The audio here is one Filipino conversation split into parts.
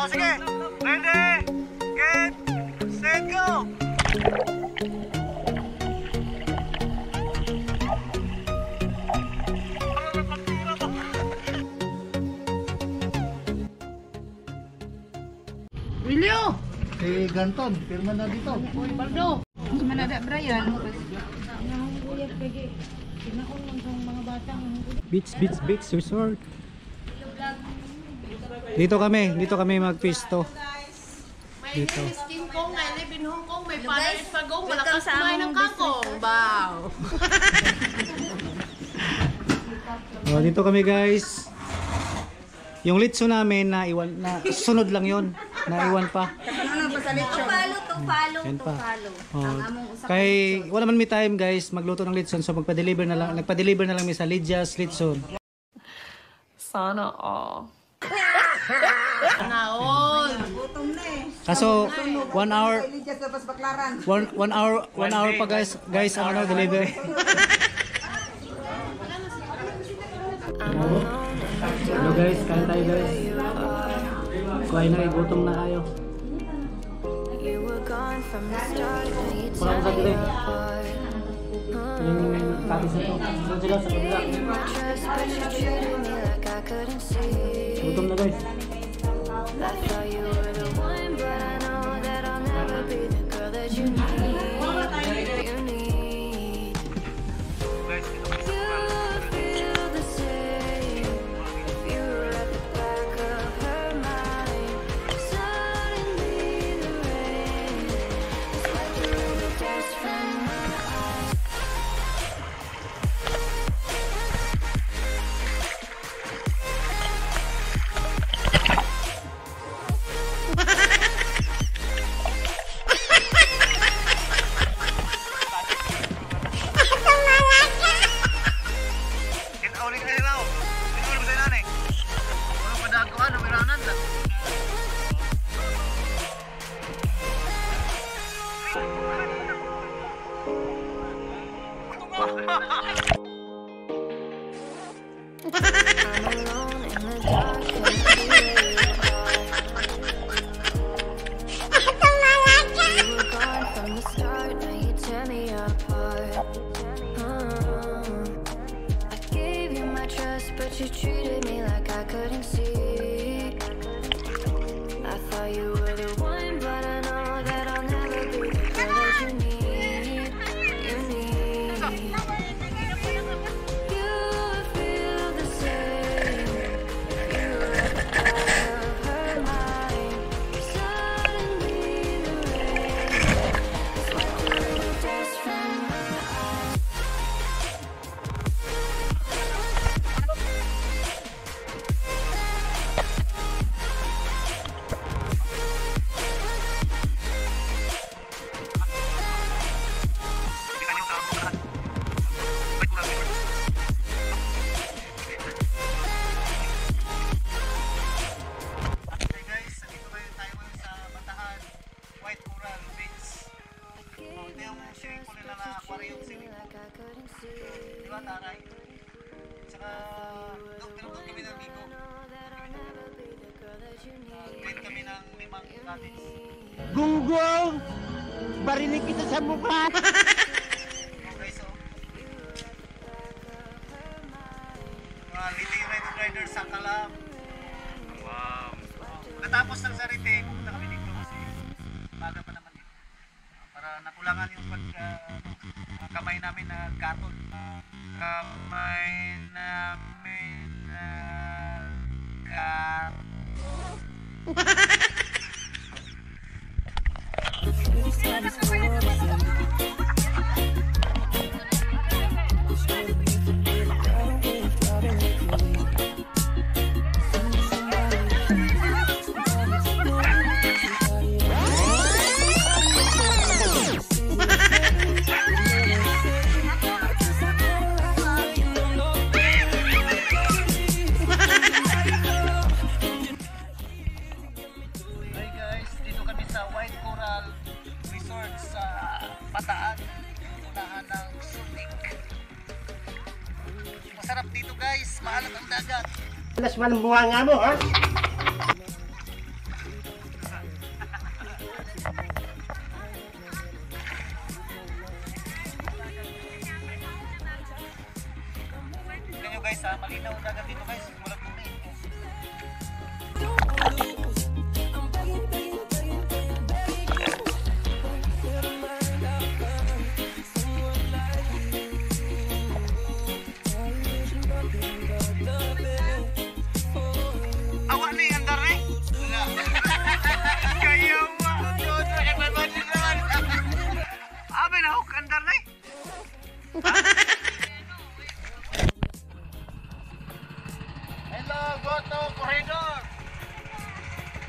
Oh, sige. Ready, get, set, go. Wilio! Si Ganton, pirma na dito. Uy, Baldo! Sama na da, Brian. Beach resort. Dito kami magpisto. May skin kong, may live in Hong Kong, may father in Pagong, malakas kumain ng kangkong. Wow! Oh, dito kami guys. Yung litso namin na sunod lang yon, naiwan pa. Tupalo. Oh. Kay wala man may time guys magluto ng litson, so nagpa-deliver na lang mi sa Lydia's Litson. Sana all. Sana all. Kaso 1 hour 1 hour pa guys ang ano deliver. Hello guys, kain tayo guys. Kuhain na, gutom na tayo. Parang sa dire. Yung katis na to. Saan sila sa kabila? Gutom na guys. You treated me like I couldn't see. I thought you were the one, but I know that I'll never be the girl that you need. You need. You feel the same. You were at the back of her mind. Suddenly the rain swept a little dust from my eyes. Taray. Tsaka doon kami ng Biko. Doon kami ng limang cottage. Gunggong! Barinig kita sa mukha! Okay, so mga leading rider sa Kalam. Wow! Katapos ng sarite, pumunta kami dito kasi maga pa naman dito. Para nakulangan yung kamay namin na gaton. Kamay namin na Bataan, unahan ng Subic. Masarap dito guys, maalat ang dagat. Alas man buha nga mo, ha?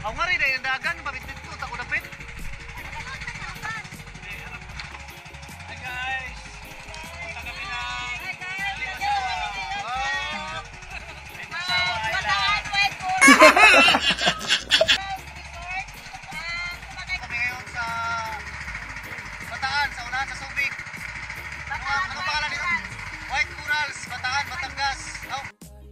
Ako nga rin, yung dagan, pabit-bit ko, tako na pit. Hi guys! Punta kami na Limasawa. Oh! Limasawa Island. Kami ngayon sa Bataan, sa unahan sa Subic. Ano pangalan dito? White Corals, Bataan, Batangas. Oh.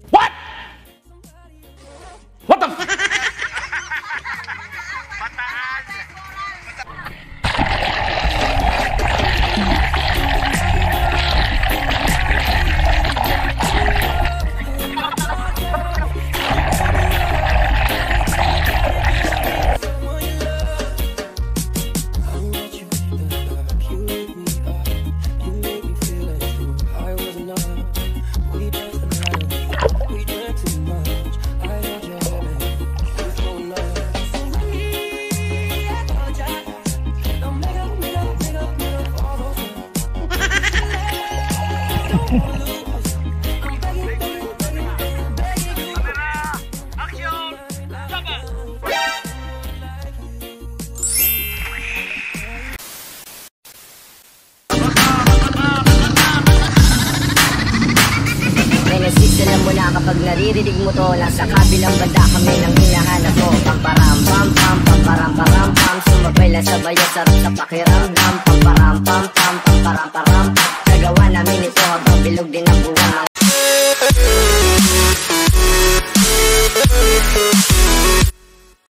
Alam mo na kapag naririnig mo to, nasa kabilang banda kami nang hinahanap mo. Pamparam pam pam, pamparam param pam, sumabay lang sa bayo, sarap sa pakiramdam. Pamparam pam pam, pamparam param pam, nagawa namin ito habang bilog din ang buwan.